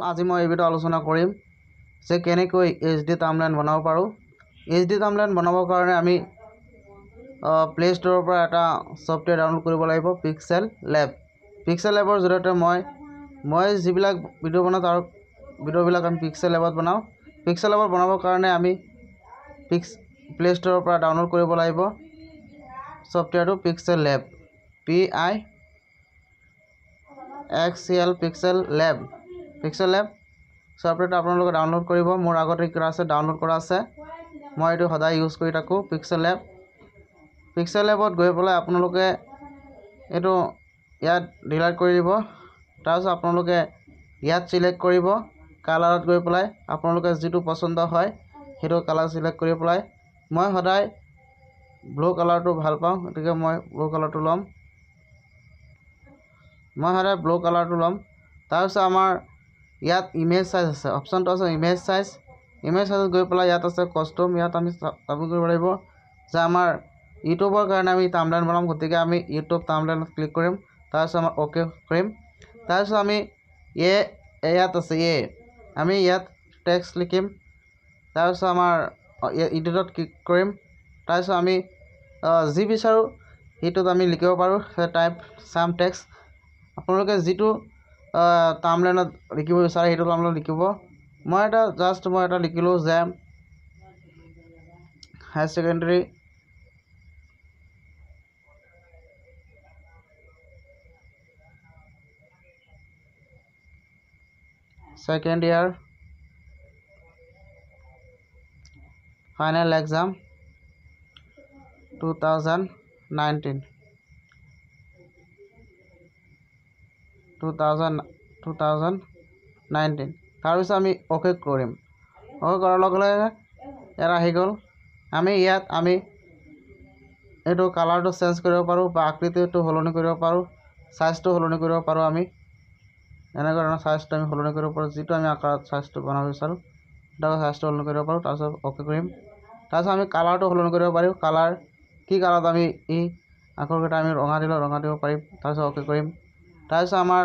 আজি মই এই ভিডিঅ' আলোচনা কৰিম যে কেনেকৈ এইচডি থাম্বনেইল বনাব পাৰোঁ। এইচডি থাম্বনেইল বনাবৰ কাৰণে আমি প্লে ষ্ট'ৰৰ পৰা এটা ছফ্টৱেৰ ডাউনলোড কৰিব লাগিব, পিক্সেল লেব। পিক্সেল লেবৰ জৰিয়তে মই যিবিলাক ভিডিঅ' বনাওঁ তাৰ ভিডিঅ'বিলাক আমি পিক্সেল লেবত বনাওঁ। পিক্সেল লেবত বনাবৰ কাৰণে আমি প্লে ষ্ট'ৰৰ পৰা ডাউনলোড কৰিব লাগিব ছফ্টৱেৰটো pixel lab, PIXL pixel lab ছফ্টৱেৰটো আপোনালোকে ডাউনলোড কৰিব। মোৰ আগতে কৰা আছে, ডাউনলোড কৰা আছে, মই এইটো সদায় ইউজ কৰি থাকোঁ। পিক্সেল লেবত গৈ পেলাই আপোনালোকে এইটো ইয়াত ডিলিট কৰি দিব। তাৰপিছত আপোনালোকে ইয়াত চিলেক্ট কৰিব, কালাৰত গৈ পেলাই আপোনালোকে যিটো পচন্দ হয় সেইটো কালাৰ চিলেক্ট কৰি পেলাই, মই সদায় ব্লু কালাৰটো ভাল পাওঁ, গতিকে মই ব্লু কালাৰটো ল'ম। তাৰপিছত আমাৰ ইয়াত ইমেজ চাইজ আছে, অপশ্যনটো আছে ইমেজ চাইজত গৈ পেলাই ইয়াত আছে কষ্টম। ইয়াত আমি চাবমিট কৰিব লাগিব যে আমাৰ ইউটিউবৰ কাৰণে আমি থাম্বনেইল বনাম, গতিকে আমি ইউটিউব থাম্বনেইলত ক্লিক কৰিম। তাৰপিছত আমাৰ অ'কে কৰিম। তাৰপিছত আমি ইয়াত আছে আমি ইয়াত টেক্সট লিখিম। তাৰপিছত আমাৰ এডিটত ক্লিক কৰিম। তাৰপিছত আমি যি বিচাৰোঁ সেইটোত আমি লিখিব পাৰোঁ, টাইপ চাম টেক্সট। আপোনালোকে যিটো থাম্বনেইলত লিখিব বিচাৰে সেইটো থাম্বনেইলত লিখিব। মই এটা লিখিলোঁ যে higher secondary second year final exam 2019 তাৰপিছত আমি অ'কে কৰিম। অ'কে কৰাৰ লগে লগে ইয়াত আহি গ'ল। আমি এইটো কালাৰটো চেঞ্জ কৰিব পাৰোঁ বা আকৃতিটো সলনি কৰিব পাৰোঁ, চাইজটো সলনি কৰিব পাৰোঁ। আমি এনেকুৱা ধৰণৰ চাইজটো আমি সলনি কৰিব পাৰোঁ, যিটো আমি আকাৰত চাইজটো বনাব বিচাৰোঁ সেইটো চাইজটো সলনি কৰিব পাৰোঁ। তাৰপিছত অ'কে কৰিম। তাৰপিছত আমি কালাৰটো সলনি কৰিব পাৰোঁ, কি কালাৰত আমি এই আখৰকেইটা আমি ৰঙা দিব পাৰিম। তাৰপিছত অ'কে কৰিম। তাৰপিছত আমাৰ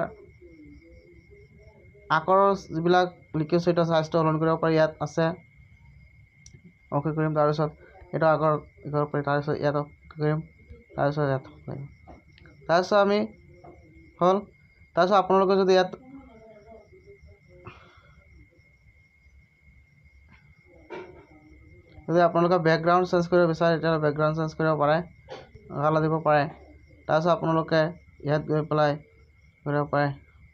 আখৰৰ যিবিলাক লিখিছোঁ সেইটো চাইজটো সলনি কৰিব পাৰি, ইয়াত আছে অ'কে কৰিম। তাৰপিছত এইটো আখৰ কৰিব পাৰি, তাৰপিছত ইয়াত অ'কে কৰিম, তাৰপিছত ইয়াত কৰিম। তাৰপিছত আমি হ'ল। তাৰপিছত আপোনালোকে যদি ইয়াত আপোনালোকে বেকগ্ৰাউণ্ড চেঞ্জ কৰিব বিচাৰে তেতিয়াহ'লে বেকগ্ৰাউণ্ড চেঞ্জ কৰিব পাৰে, কালাৰ দিব পাৰে। তাৰপিছত আপোনালোকে ইয়াত গৈ পেলাই কৰিব পাৰে।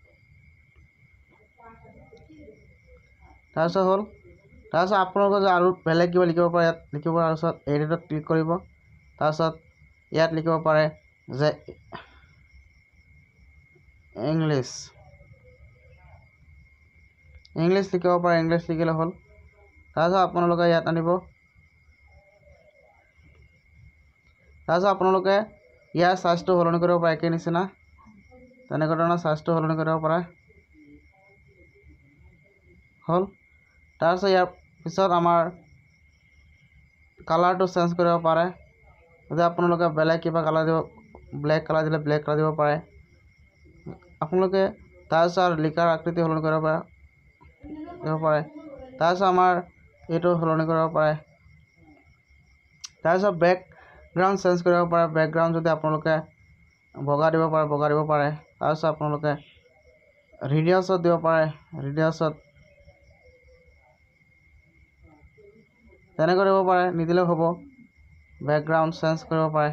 তাৰপিছত হ'ল। তাৰপিছত আপোনালোকে যদি আৰু বেলেগ কিবা লিখিব পাৰে ইয়াত লিখিব। তাৰপিছত এডিটত ক্লিক কৰিব। তাৰপিছত ইয়াত লিখিব পাৰে যে ইংলিছ লিখিব পাৰে, ইংলিছ লিখিলে হ'ল। তাৰপিছত আপোনালোকে ইয়াত আনিব। তাৰপিছত আপোনালোকে ইয়াৰ চাইজটো সলনি কৰিব পাৰে, একেই নিচিনা তেনেকুৱা ধৰণৰ চাইজটো সলনি কৰিব পাৰে, হ'ল। তাৰপিছত ইয়াৰ পিছত আমাৰ কালাৰটো চেঞ্জ কৰিব পাৰে। যদি আপোনালোকে বেলেগ কিবা কালাৰ দিব, ব্লেক কালাৰ দিলে ব্লেক কালাৰ দিব পাৰে আপোনালোকে। তাৰপিছত লিখাৰ আকৃতি সলনি কৰিব পাৰে। তাৰপিছত আমাৰ এইটো সলনি কৰিব পাৰে। তাৰপিছত বেকগ্ৰাউণ্ড চেঞ্জ কৰিব পাৰে। বেকগ্ৰাউণ্ড যদি আপোনালোকে বগা দিব পাৰে। তাৰপিছত আপোনালোকে ৰেডিয়াছত দিব পাৰে, তেনেকৈ দিব পাৰে, নিদিলেও হ'ব। বেকগ্ৰাউণ্ড চেঞ্জ কৰিব পাৰে।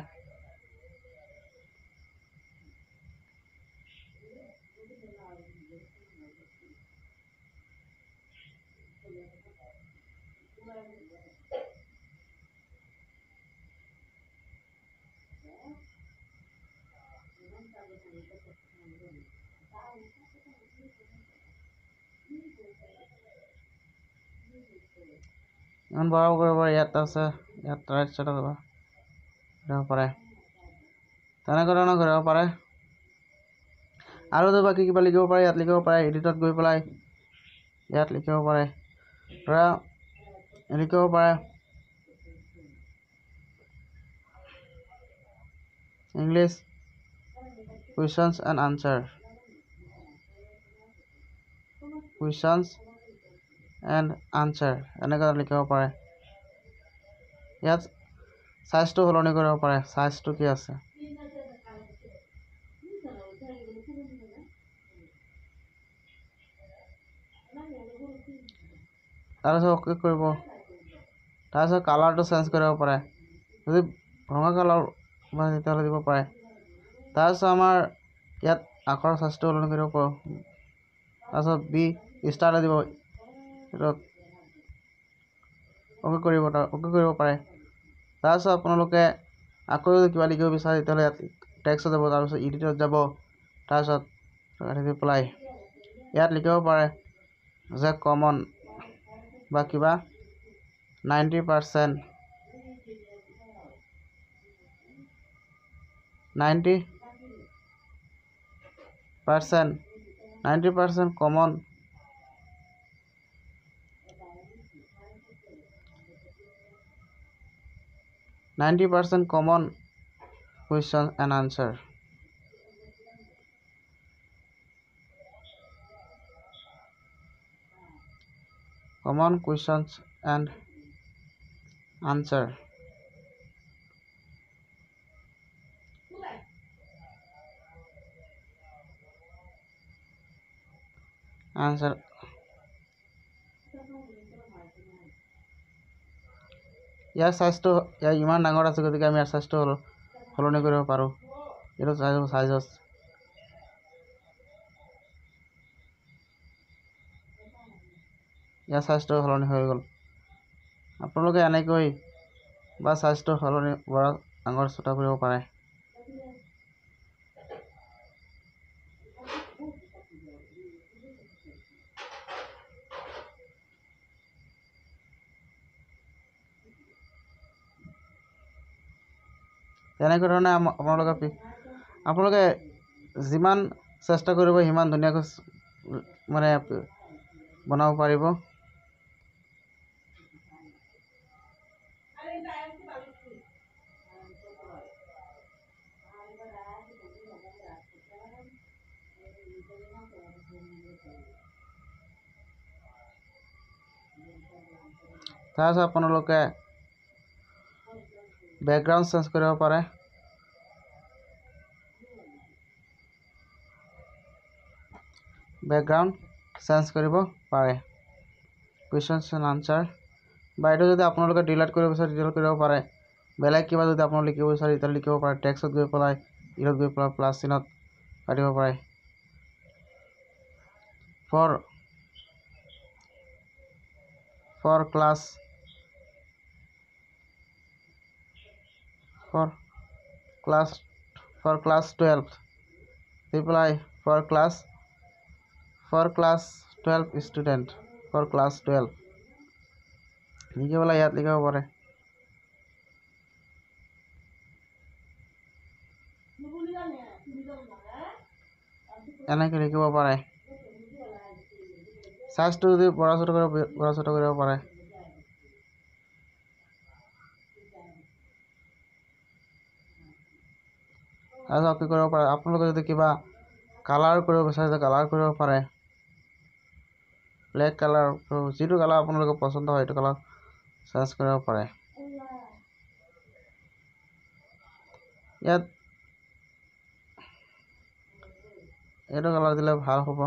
ইমান বঢ়াব কৰিব পাৰে, ইয়াত আছে, ইয়াত ৰাইট চাইডত কৰিব পাৰে, তেনেকুৱা ধৰণৰ কৰিব পাৰে। আৰু যদি বাকী কিবা লিখিব পাৰে ইয়াত লিখিব পাৰে। এডিটত গৈ পেলাই ইয়াত লিখিব পাৰে, লিখিব পাৰে English questions and answer. Questions and answer এনেকৈ লিখিব পাৰে। ইয়াত সাইজটো সলনি কৰিব পাৰে। সাইজটো কি আছে তাৰপিছত অ'কে কৰিব। তাৰপিছত কালাৰটো চেঞ্জ কৰিব পাৰে। যদি ৰঙা কালাৰ বা তেতিয়াহ'লে দিব পাৰে। তাৰপিছত আমাৰ ইয়াত আখৰৰ সাইজটো সলনি কৰিব পাৰোঁ। তাৰপিছত বি ষ্টাৰ দিব এইটো অ'কে কৰিব পাৰে। তাৰপিছত আপোনালোকে আকৌ যদি কিবা লিখিব বিচাৰে তেতিয়াহ'লে ইয়াত টেক্সট যাব। তাৰপিছত এডিটত যাব। তাৰপিছত দি পেলাই ইয়াত লিখিব পাৰে যে কমন বা কিবা 90% 90% common question and answer. Common questions and answer. Answer. ইয়াৰ সাইজটো ইমান ডাঙৰ আছে, গতিকে আমি ইয়াৰ সাইজটো সলনি কৰিব পাৰোঁ। এইটো সাইজত ইয়াৰ সাইজটো সলনি হৈ গ'ল। আপোনালোকে এনেকৈ বা সাইজটো সলনি বৰ ডাঙৰ ছোটা কৰিব পাৰে। তেনেকৈ ধৰণে আপোনালোকে যিমান চেষ্টা কৰিব সিমান ধুনীয়াকৈ মানে বনাব পাৰিব। তাৰপিছত আপোনালোকে বেকগ্ৰাউণ্ড চেঞ্জ কৰিব পাৰে। কুৱেশ্যনছ এণ্ড আনচাৰ বা এইটো যদি আপোনালোকে ডিলিট কৰিব বিচাৰে ডিলিট কৰিব পাৰে। বেলেগ কিবা যদি আপোনালোকে লিখিব বিচাৰে তেতিয়া লিখিব পাৰে। টেক্সটত গৈ পেলাই ইৰত গৈ পেলাই প্লাছ চিনত কাটিব পাৰে। for class 12 reply for class 12 student for class 12 লিখিবলৈ ইয়াত লিখিব পাৰে। এনেকৈ লিখিব পাৰে। সাইজটো যদি বড়া ছোট কৰিব পাৰে। তাৰপিছত কি কৰিব পাৰে, আপোনালোকে যদি কিবা কালাৰ কৰিব বিচাৰে কালাৰ কৰিব পাৰে। ব্লেক কালাৰ যিটো কালাৰ আপোনালোকৰ পচন্দ হয় সেইটো কালাৰ চেঞ্জ কৰিব পাৰে। ইয়াত এইটো কালাৰ দিলে ভাল হ'ব।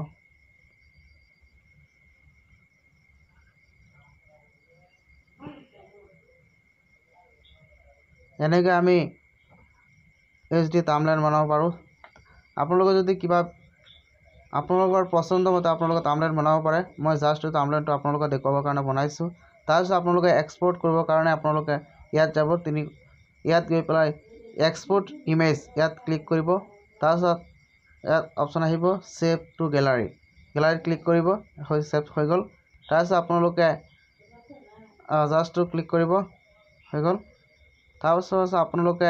এনেকৈ আমি HD থাম্বনেইল বনাব পাৰোঁ। আপোনালোকে যদি কিবা আপোনালোকৰ পচন্দ মতে আপোনালোকে থাম্বনেইল বনাব পাৰে। মই জাষ্ট থাম্বনেইলটো আপোনালোকক দেখুৱাবৰ কাৰণে বনাইছোঁ। তাৰপিছত আপোনালোকে এক্সপোৰ্ট কৰিবৰ কাৰণে আপোনালোকে ইয়াত যাব। ইয়াত গৈ পেলাই এক্সপোৰ্ট ইমেজ ইয়াত ক্লিক কৰিব। তাৰপিছত ইয়াত অপশ্যন আহিব ছেভ টু গেলাৰী। গেলাৰীত ক্লিক কৰিব, ছেভ হৈ গ'ল। তাৰপিছত আপোনালোকে জাষ্টটো ক্লিক কৰিব, হৈ গ'ল। তাৰপিছত আপোনালোকে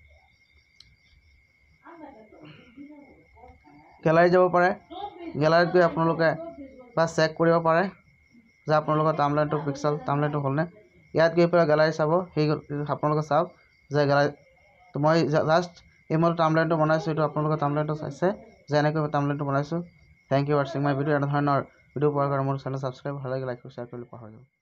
গেলাৰী যাব পাৰে। গেলাৰীত গৈ আপোনালোকে বা চেক কৰিব পাৰে যে আপোনালোকৰ থাম্বনেইলটো হ'লনে। ইয়াত গৈ পেলাই গেলাৰী চাব, সেই আপোনালোকে চাওক যে গেলাৰী মই জাষ্ট এই মই থাম্বনেইলটো বনাইছোঁ। এইটো আপোনালোকে থাম্বনেইলটো চাইছে যে এনেকৈ থাম্বনেইলটো বনাইছোঁ। থেংক ইউ ৱাচিং মাই ভিডিঅ'। এনেধৰণৰ ভিডিঅ' পোৱাৰ কাৰণে মোৰ চেনেল ছাবস্ক্ৰাইব ভাল লাগে লাইক শ্বেয়াৰ কৰিবলৈ পাহৰিব